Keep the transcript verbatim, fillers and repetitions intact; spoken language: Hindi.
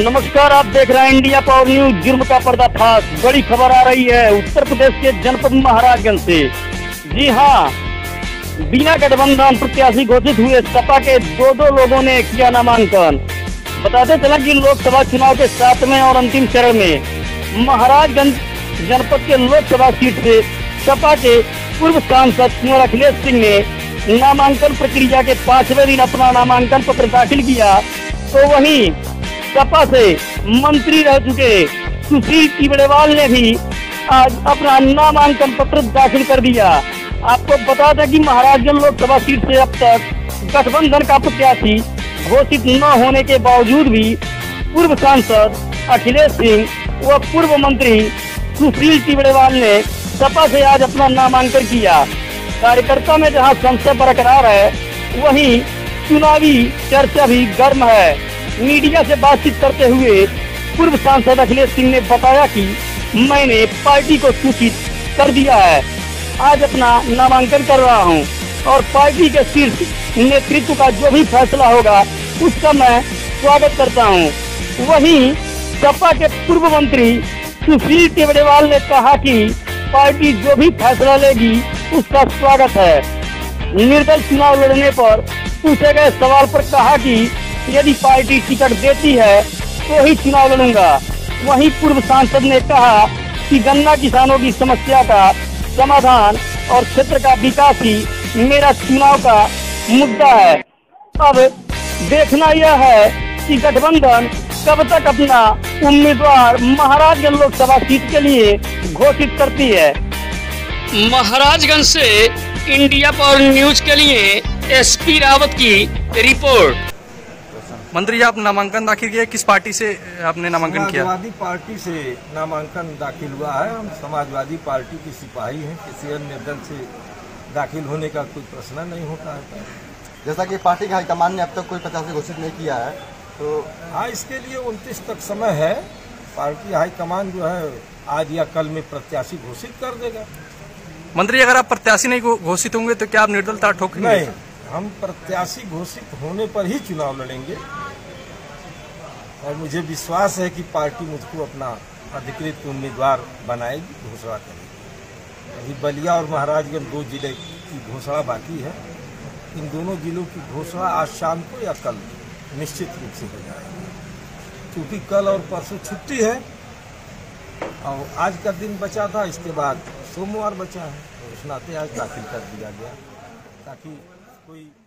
नमस्कार, आप देख रहे हैं इंडिया पावर न्यूज। जुर्म का पर्दाफाश, बड़ी खबर आ रही है उत्तर प्रदेश के जनपद महाराजगंज से। जी हां, बिना गठबंधन प्रत्याशी घोषित हुए सपा के दो दो लोगों ने किया नामांकन। बताते चला कि लोकसभा चुनाव के सातवें और अंतिम चरण में महाराजगंज जनपद के लोकसभा सीट से सपा के पूर्व सांसद कुंवर अखिलेश सिंह ने नामांकन प्रक्रिया के पांचवें दिन अपना नामांकन पत्र दाखिल किया। तो वहीं सपा से मंत्री रह चुके सुशील तिवड़ेवाल ने भी आज अपना नामांकन पत्र दाखिल कर दिया। आपको बता दें कि महाराजगंज लोकसभा सीट से अब तक गठबंधन का प्रत्याशी घोषित न होने के बावजूद भी पूर्व सांसद अखिलेश सिंह व पूर्व मंत्री सुशील तिवड़ेवाल ने सपा से आज अपना नामांकन किया। कार्यकर्ता में जहां संशय बरकरार है, वहीं चुनावी चर्चा भी गर्म है। मीडिया से बातचीत करते हुए पूर्व सांसद अखिलेश सिंह ने बताया कि मैंने पार्टी को सूचित कर दिया है, आज अपना नामांकन कर रहा हूं और पार्टी के शीर्ष नेतृत्व का जो भी फैसला होगा उसका मैं स्वागत करता हूं। वहीं सपा के पूर्व मंत्री सुशील तिवड़ेवाल ने कहा कि पार्टी जो भी फैसला लेगी उसका स्वागत है। निर्दल चुनाव लड़ने पर पूछे गए सवाल पर कहा कि यदि पार्टी टिकट देती है तो ही चुनाव लड़ूंगा। वहीं पूर्व सांसद ने कहा कि गन्ना किसानों की समस्या का समाधान और क्षेत्र का विकास ही मेरा चुनाव का मुद्दा है। अब देखना यह है कि गठबंधन कब तक अपना उम्मीदवार महाराजगंज लोकसभा सीट के लिए घोषित करती है। महाराजगंज से इंडिया पावर न्यूज के लिए एसपी रावत की रिपोर्ट। मंत्री जी, आप नामांकन दाखिल किया, किस पार्टी से आपने नामांकन किया? समाजवादी पार्टी से नामांकन दाखिल हुआ है। हम समाजवादी पार्टी के सिपाही हैं, किसी अन्य दल से दाखिल होने का कोई प्रश्न नहीं होता है। जैसा कि पार्टी के हाईकमान ने अब तक कोई प्रत्याशी घोषित नहीं किया है, तो हाँ, इसके लिए उनतीस तक समय है। पार्टी हाईकमान जो है आज या कल में प्रत्याशी घोषित कर देगा। मंत्री, अगर आप प्रत्याशी नहीं घोषित होंगे तो क्या आप निर्दलता ठोकेंगे? नहीं, हम प्रत्याशी घोषित होने पर ही चुनाव लड़ेंगे और मुझे विश्वास है कि पार्टी मुझको अपना अधिकृत उम्मीदवार बनाएगी, घोषणा करेगी। अभी बलिया और महाराजगंज दो जिले की घोषणा बाकी है। इन दोनों जिलों की घोषणा आज शाम को या कल निश्चित रूप से हो जाएगी, क्योंकि कल और परसों छुट्टी है और आज का दिन बचा था, इसके बाद सोमवार बचा है। तो इस नाते आज दाखिल कर दिया गया ताकि कोई